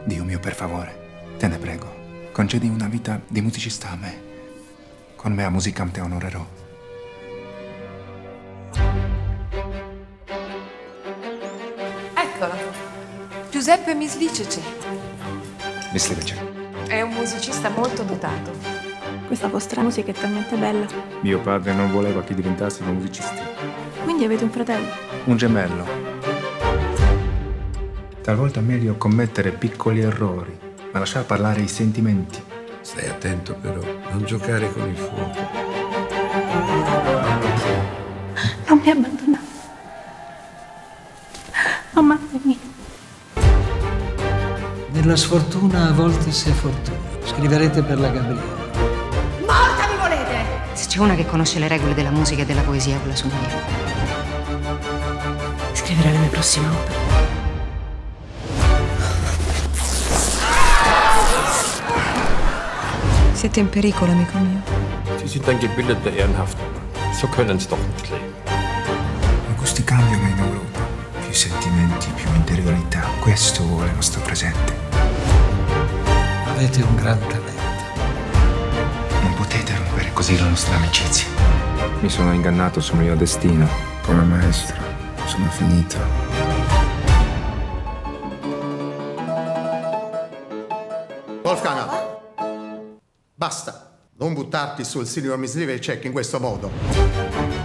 Dio mio, per favore, te ne prego, concedi una vita di musicista a me. Con me a musicam te onorerò. Eccolo, Giuseppe Mislicece. Mislicece. È un musicista molto dotato. Questa vostra musica è talmente bella. Mio padre non voleva che diventassimo musicisti. Quindi avete un fratello? Un gemello. Talvolta è meglio commettere piccoli errori, ma lasciare parlare i sentimenti. Stai attento però, non giocare con il fuoco. Non mi abbandonare. Amatemi. Nella sfortuna a volte c'è fortuna. Scriverete per la Gabriele. Morta mi volete! Se c'è una che conosce le regole della musica e della poesia, quella sono io. Scriverò la mia prossima opera. Siete in pericolo, amico mio. Sie sind ein gebildeter, ehrenhafter Mann. So können Sie doch nicht leben. I gusti cambiano in Europa. Più sentimenti, più interiorità. Questo vuole il nostro presente. Avete un gran talento. Non potete rompere così la nostra amicizia. Mi sono ingannato sul mio destino. Come maestro, sono finito. Wolfgang, basta. Non buttarti sul signor Mislicece in questo modo.